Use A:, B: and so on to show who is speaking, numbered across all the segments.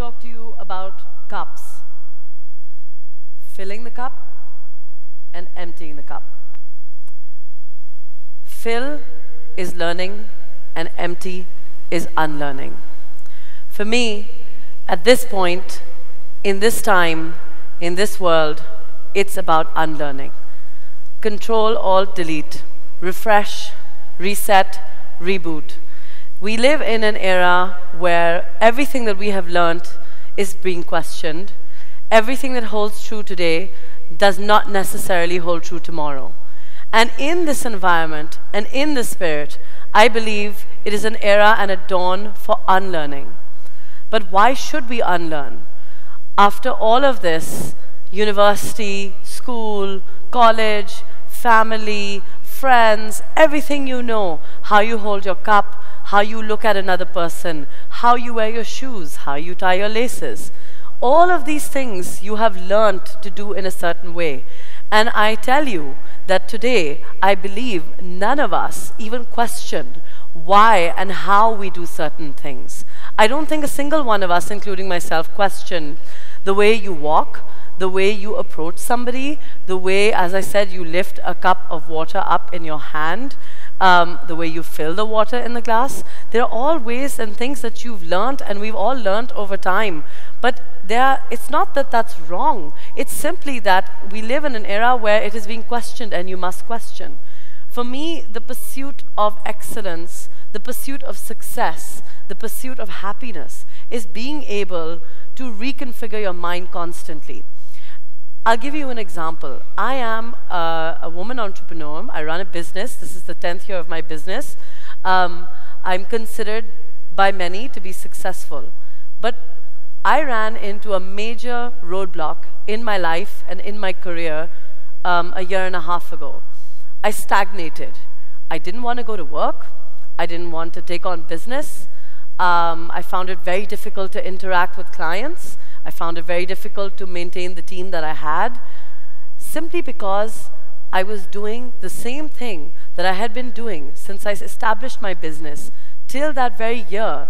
A: talk to you about cups. Filling the cup and emptying the cup. Fill is learning and empty is unlearning. For me, at this point, in this time, in this world, it's about unlearning. Control, Alt, Delete, refresh, reset, reboot. We live in an era where everything that we have learned is being questioned. Everything that holds true today does not necessarily hold true tomorrow. And in this environment and in this spirit, I believe it is an era and a dawn for unlearning. But why should we unlearn? After all of this, university, school, college, family, friends, everything you know, how you hold your cup, how you look at another person, how you wear your shoes, how you tie your laces. All of these things you have learned to do in a certain way. And I tell you that today, I believe none of us even question why and how we do certain things. I don't think a single one of us, including myself, question the way you walk, the way you approach somebody, the way, as I said, you lift a cup of water up in your hand, the way you fill the water in the glass. They're all ways and things that you've learned, and we've all learned over time. But it's not that that's wrong. It's simply that we live in an era where it is being questioned, and you must question. For me, the pursuit of excellence, the pursuit of success, the pursuit of happiness is being able to reconfigure your mind constantly. I'll give you an example. I am a woman entrepreneur. I run a business. This is the 10th year of my business. I'm considered by many to be successful. But I ran into a major roadblock in my life and in my career a year and a half ago. I stagnated. I didn't want to go to work. I didn't want to take on business. I found it very difficult to interact with clients. I found it very difficult to maintain the team that I had, simply because I was doing the same thing that I had been doing since I established my business till that very year,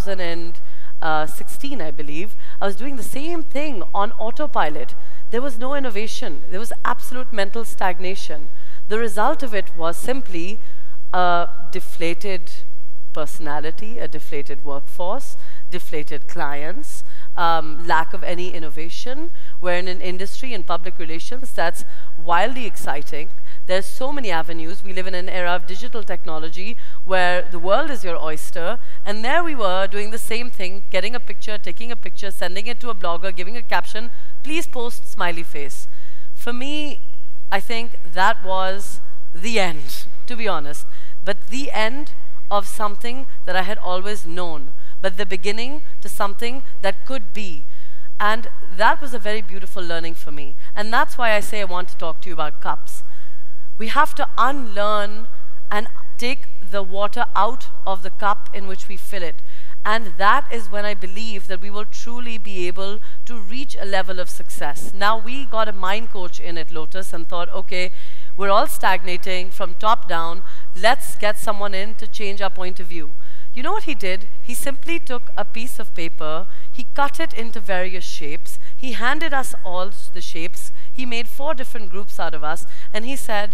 A: 2016, I believe. I was doing the same thing on autopilot. There was no innovation. There was absolute mental stagnation. The result of it was simply a deflated personality, a deflated workforce, deflated clients, lack of any innovation. We're in an industry in public relations that's wildly exciting. There's so many avenues. We live in an era of digital technology where the world is your oyster, and there we were doing the same thing, getting a picture, taking a picture, sending it to a blogger, giving a caption, please post smiley face. For me, I think that was the end, to be honest, but the end of something that I had always known, but the beginning to something that could be. And that was a very beautiful learning for me. And that's why I say I want to talk to you about cups. We have to unlearn and take the water out of the cup in which we fill it. And that is when I believe that we will truly be able to reach a level of success. Now, we got a mind coach in at Lotus and thought, okay, we're all stagnating from top down. Let's get someone in to change our point of view. You know what he did? He simply took a piece of paper, he cut it into various shapes, he handed us all the shapes, he made 4 different groups out of us, and he said,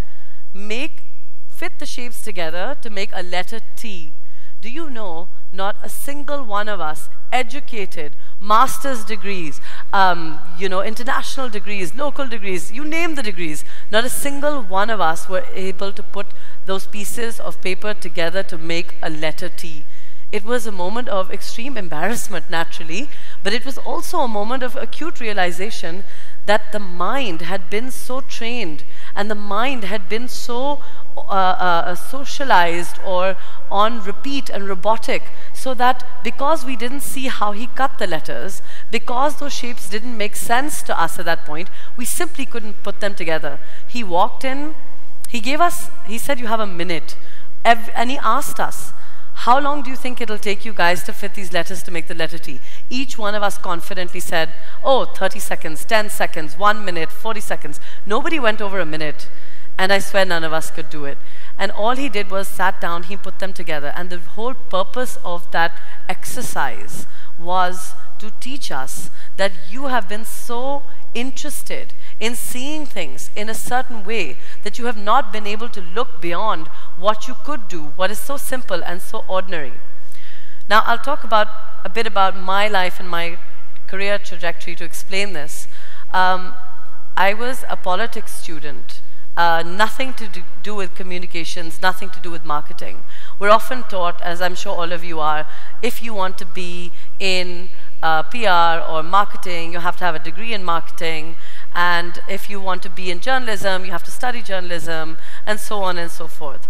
A: fit the shapes together to make a letter T. Do you know, not a single one of us, educated, master's degrees, international degrees, local degrees, you name the degrees, not a single one of us were able to put those pieces of paper together to make a letter T. It was a moment of extreme embarrassment, naturally, but it was also a moment of acute realization that the mind had been so trained and the mind had been so socialized or on repeat and robotic, so that because we didn't see how he cut the letters, because those shapes didn't make sense to us at that point, we simply couldn't put them together. He walked in, he said, you have a minute, and he asked us, how long do you think it'll take you guys to fit these letters to make the letter T? Each one of us confidently said, oh, 30 seconds, 10 seconds, 1 minute, 40 seconds. Nobody went over a minute, and I swear none of us could do it. And all he did was sat down, he put them together, and the whole purpose of that exercise was to teach us that you have been so interested in seeing things in a certain way that you have not been able to look beyond what you could do, what is so simple and so ordinary. Now, I'll talk a bit about my life and my career trajectory to explain this. I was a politics student, nothing to do with communications, nothing to do with marketing. We're often taught, as I'm sure all of you are, if you want to be in PR or marketing, you have to have a degree in marketing, and if you want to be in journalism, you have to study journalism, and so on and so forth.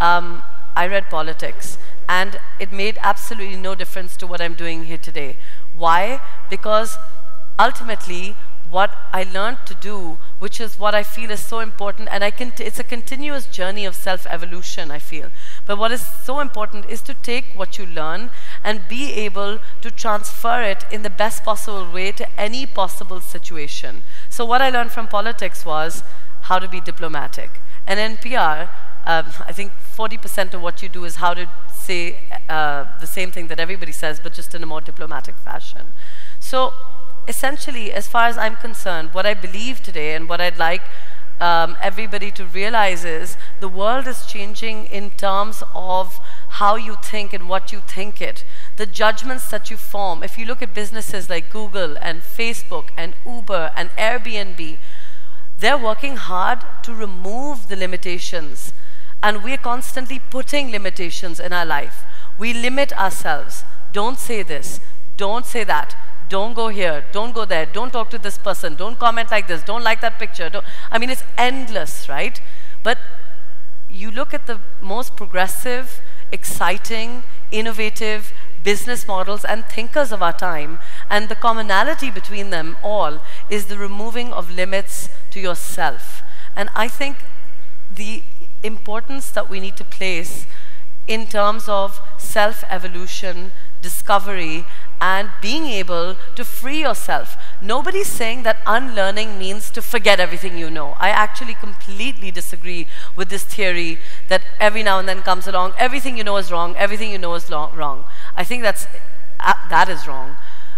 A: I read politics, and it made absolutely no difference to what I'm doing here today. Why? Because ultimately, what I learned to do, which is what I feel is so important, and it's a continuous journey of self-evolution, I feel. But what is so important is to take what you learn and be able to transfer it in the best possible way to any possible situation. So what I learned from politics was how to be diplomatic. And in PR, I think 40% of what you do is how to say the same thing that everybody says, but just in a more diplomatic fashion. So essentially, as far as I'm concerned, what I believe today and what I'd like everybody to realize is the world is changing in terms of how you think and what you think it. The judgments that you form. If you look at businesses like Google and Facebook and Uber and Airbnb, they're working hard to remove the limitations. And we're constantly putting limitations in our life. We limit ourselves. Don't say this. Don't say that. Don't go here, don't go there, don't talk to this person, don't comment like this, don't like that picture. I mean, it's endless, right? But you look at the most progressive, exciting, innovative business models and thinkers of our time, and the commonality between them all is the removing of limits to yourself. And I think the importance that we need to place in terms of self-evolution, discovery, and being able to free yourself. Nobody's saying that unlearning means to forget everything you know. I actually completely disagree with this theory that every now and then comes along, everything you know is wrong, everything you know is wrong. I think that is wrong.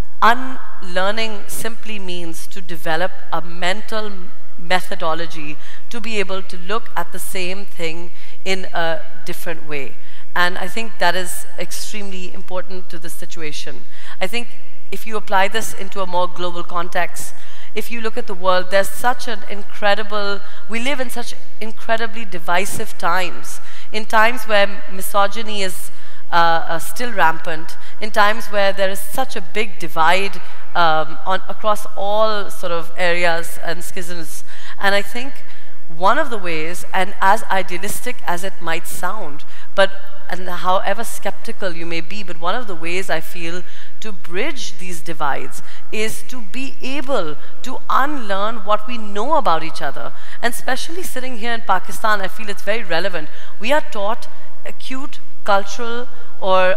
A: Unlearning simply means to develop a mental methodology to be able to look at the same thing in a different way. And I think that is extremely important to this situation. I think if you apply this into a more global context, if you look at the world, there's such an incredible, we live in such incredibly divisive times. In times where misogyny is still rampant, in times where there is such a big divide across all sort of areas and schisms. And I think one of the ways, and as idealistic as it might sound, and however skeptical you may be, but one of the ways I feel to bridge these divides is to be able to unlearn what we know about each other. And especially sitting here in Pakistan, I feel it's very relevant. We are taught acute cultural or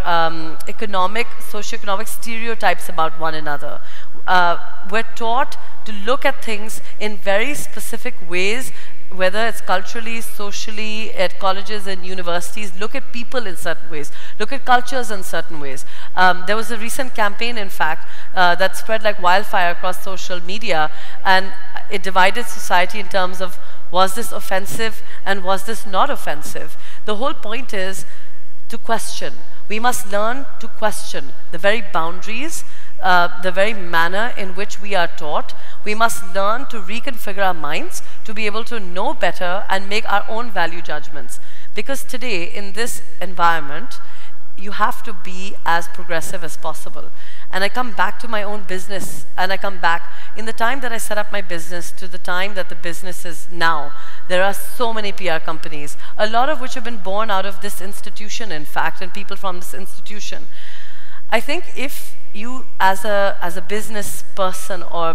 A: socioeconomic stereotypes about one another. We're taught to look at things in very specific ways, whether it's culturally, socially, at colleges and universities. Look at people in certain ways, look at cultures in certain ways. There was a recent campaign, in fact, that spread like wildfire across social media, and it divided society in terms of, was this offensive and was this not offensive? The whole point is to question. We must learn to question the very boundaries, the very manner in which we are taught. We must learn to reconfigure our minds to be able to know better and make our own value judgments. Because today, in this environment, you have to be as progressive as possible. And I come back to my own business, and I come back in the time that I set up my business to the time that the business is now. There are so many PR companies, a lot of which have been born out of this institution, in fact, and people from this institution. I think if you, as a business person, or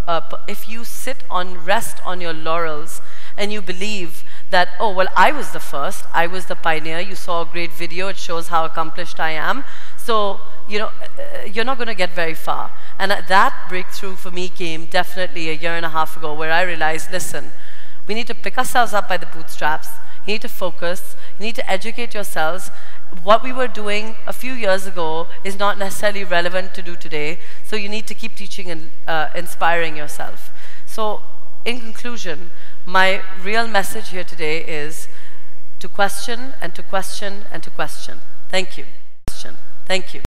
A: if you rest on your laurels and you believe that, oh, well, I was the first, I was the pioneer, you saw a great video, it shows how accomplished I am, so, you know, you're not going to get very far. And that breakthrough for me came definitely a year and a half ago, where I realized, listen, we need to pick ourselves up by the bootstraps, you need to focus, you need to educate yourselves, what we were doing a few years ago is not necessarily relevant to do today, so you need to keep teaching and inspiring yourself. So in conclusion, my real message here today is to question and to question and to question. Thank you. Thank you.